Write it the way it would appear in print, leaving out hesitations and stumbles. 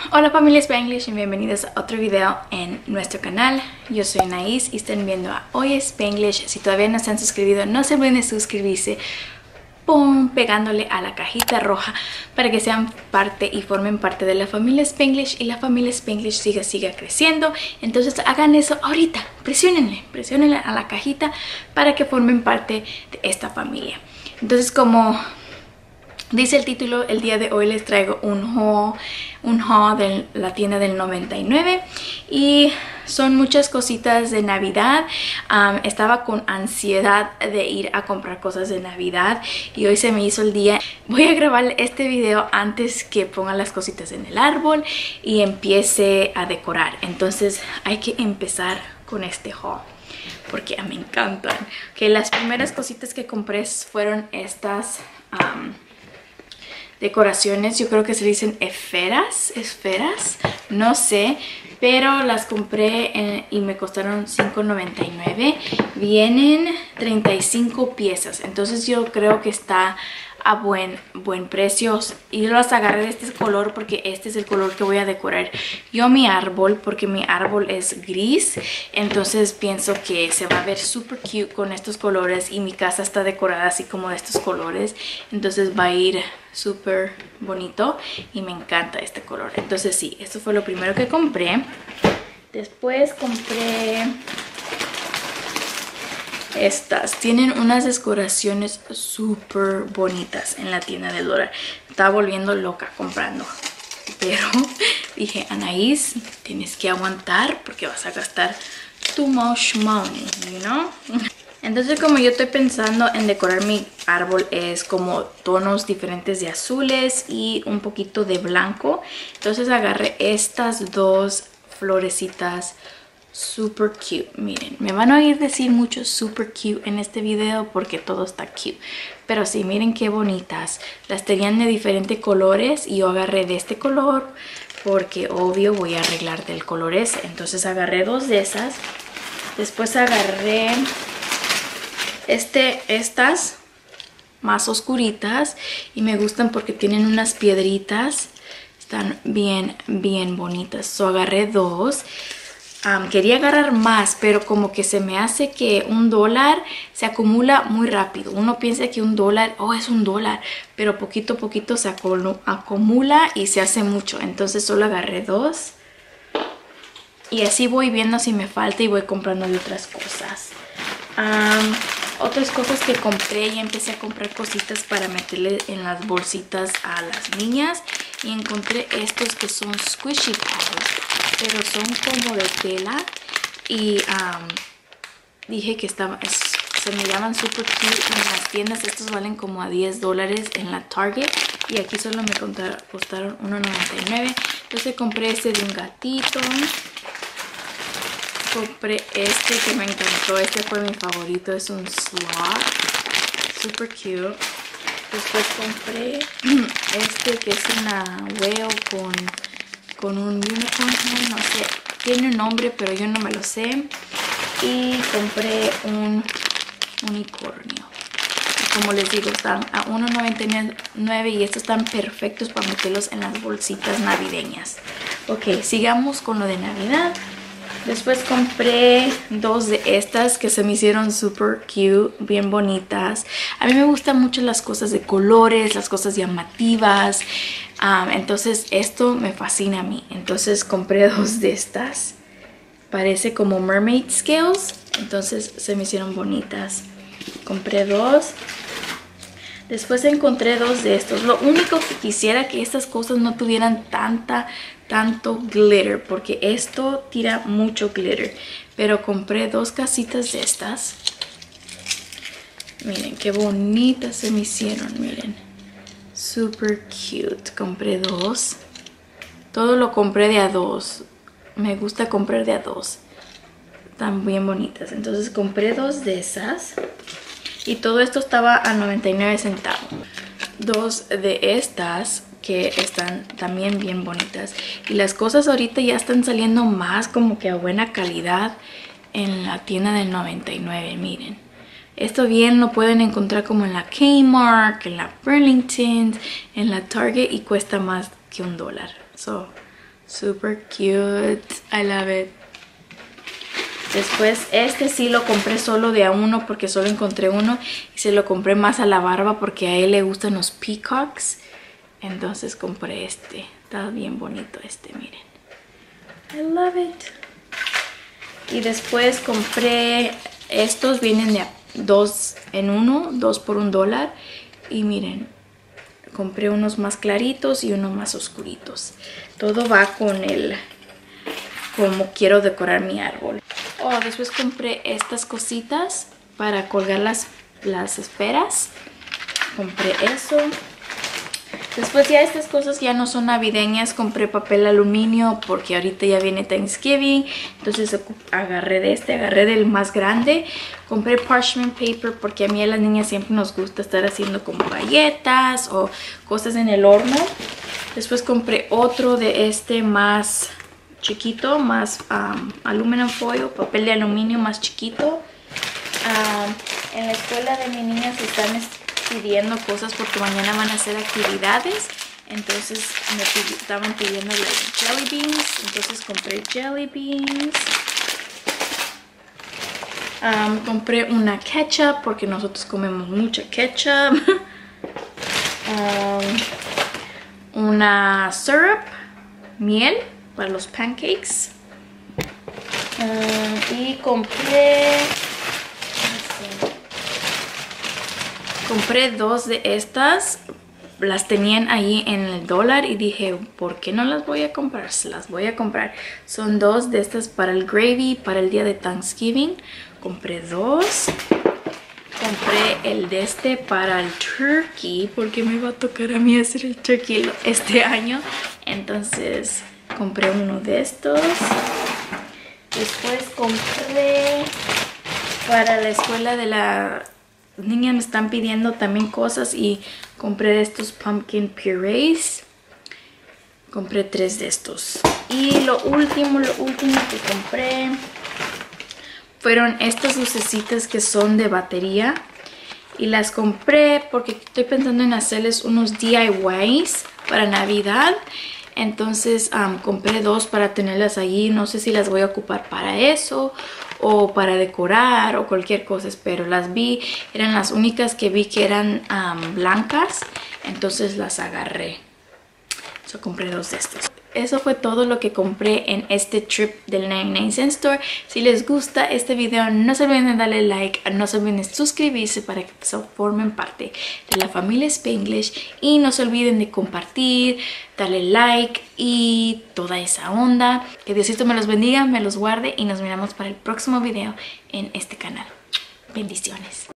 Hola familia Spanglish y bienvenidos a otro video en nuestro canal. Yo soy Anaís y están viendo a Hoy Spanglish. Si todavía no se han suscrito, no se olviden de suscribirse, ¡pum!, pegándole a la cajita roja para que sean parte y formen parte de la familia Spanglish y la familia Spanglish siga creciendo. Entonces hagan eso ahorita, presionenle a la cajita para que formen parte de esta familia. Entonces, como dice el título, el día de hoy les traigo un haul de la tienda del 99 y son muchas cositas de Navidad. Estaba con ansiedad de ir a comprar cosas de Navidad y hoy se me hizo el día. Voy a grabar este video antes que ponga las cositas en el árbol y empiece a decorar. Entonces hay que empezar con este haul porque me encantan. Las primeras cositas que compré fueron estas decoraciones. Yo creo que se dicen esferas, no sé, pero las compré y me costaron $5.99. Vienen 35 piezas, entonces yo creo que está a buen precio. Y yo las agarré de este color porque este es el color que voy a decorar yo mi árbol, porque mi árbol es gris, entonces pienso que se va a ver super cute con estos colores y mi casa está decorada así como de estos colores, entonces va a ir súper bonito y me encanta este color. Entonces sí, esto fue lo primero que compré. Después compré estas. Tienen unas decoraciones súper bonitas en la tienda del dólar. Estaba volviendo loca comprando, pero dije, Anaís, tienes que aguantar porque vas a gastar too much money, you know? Entonces, como yo estoy pensando en decorar mi árbol, es como tonos diferentes de azules y un poquito de blanco. Entonces agarré estas dos florecitas super cute. Miren, me van a oír decir mucho super cute en este video porque todo está cute, pero sí, miren qué bonitas. Las tenían de diferentes colores y yo agarré de este color porque obvio voy a arreglar del color ese. Entonces agarré dos de esas. Después agarré estas más oscuritas y me gustan porque tienen unas piedritas. Están bien bonitas. So agarré dos. Quería agarrar más, pero como que se me hace que $1 se acumula muy rápido. Uno piensa que $1, es $1, pero poquito a poquito se acumula y se hace mucho. Entonces solo agarré dos y así voy viendo si me falta y voy comprando de otras cosas. Otras cosas que compré, y empecé a comprar cositas para meterle en las bolsitas a las niñas, y encontré estos que son squishy paddles, pero son como de tela y dije que se me llaman super cute. En las tiendas estos valen como a $10 en la Target y aquí solo me costaron $1.99. Entonces compré este de un gatito. Compré este que me encantó, este fue mi favorito, es un sloth, super cute. Después compré este que es una whale con un unicorn, no sé, tiene un nombre pero yo no me lo sé. Y compré un unicornio. Como les digo, están a $1.99 y estos están perfectos para meterlos en las bolsitas navideñas. Ok, sigamos con lo de Navidad. Después compré dos de estas que se me hicieron super cute, bien bonitas. A mí me gustan mucho las cosas de colores, las cosas llamativas. Entonces esto me fascina a mí. Entonces compré dos de estas. Parece como mermaid scales. Entonces se me hicieron bonitas. Compré dos. Después encontré dos de estos. Lo único que quisiera que estas cosas no tuvieran tanto glitter, porque esto tira mucho glitter. Pero compré dos casitas de estas. Miren qué bonitas se me hicieron, miren. Super cute. Compré dos. Todo lo compré de a dos. Me gusta comprar de a dos. Están bien bonitas. Entonces compré dos de esas. Y todo esto estaba a 99 centavos. Dos de estas que están también bien bonitas. Y las cosas ahorita ya están saliendo más como que a buena calidad en la tienda del 99. Miren. Esto bien lo pueden encontrar como en la Kmart, en la Burlington, en la Target y cuesta más que $1. So, Super cute. I love it. Después este sí lo compré solo de a uno porque solo encontré uno. Y se lo compré más a la barba porque a él le gustan los peacocks. Entonces compré este. Está bien bonito este, miren. I love it. Y después compré estos. Vienen de 2 en 1. 2 por $1. Y miren. Compré unos más claritos y unos más oscuritos. Todo va con el... como quiero decorar mi árbol. Oh, después compré estas cositas para colgar las esferas. Compré eso. Después ya estas cosas ya no son navideñas. Compré papel aluminio porque ahorita ya viene Thanksgiving. Entonces agarré de este, agarré del más grande. Compré parchment paper porque a mí y a las niñas siempre nos gusta estar haciendo como galletas o cosas en el horno. Después compré otro de este más chiquito, más aluminum foil, papel de aluminio más chiquito. En la escuela de mi niña se están pidiendo cosas porque mañana van a hacer actividades. Entonces me estaban pidiendo like jelly beans. Entonces compré jelly beans. Compré una ketchup porque nosotros comemos mucha ketchup. Una syrup, miel para los pancakes. Y compré 2 de estas. Las tenían ahí en el $1 y dije, ¿por qué no las voy a comprar? Se las voy a comprar. Son 2 de estas para el gravy, para el día de Thanksgiving. Compré 2. Compré el de este para el turkey porque me va a tocar a mí hacer el turkey este año. Entonces compré uno de estos. Después compré para la escuela de la niña, me están pidiendo también cosas y compré de estos pumpkin purees. Compré 3 de estos. Y lo último que compré fueron estas lucecitas que son de batería. Y las compré porque estoy pensando en hacerles unos DIYs para Navidad. Entonces compré 2 para tenerlas allí. No sé si las voy a ocupar para eso o para decorar o cualquier cosa. Pero las vi, eran las únicas que vi que eran blancas. Entonces las agarré. Yo compré 2 de estos. Eso fue todo lo que compré en este trip del 99 Cent Store. Si les gusta este video, no se olviden de darle like, no se olviden de suscribirse para que formen parte de la familia Spanglish. Y no se olviden de compartir, darle like y toda esa onda. Que Diosito me los bendiga, me los guarde y nos miramos para el próximo video en este canal. Bendiciones.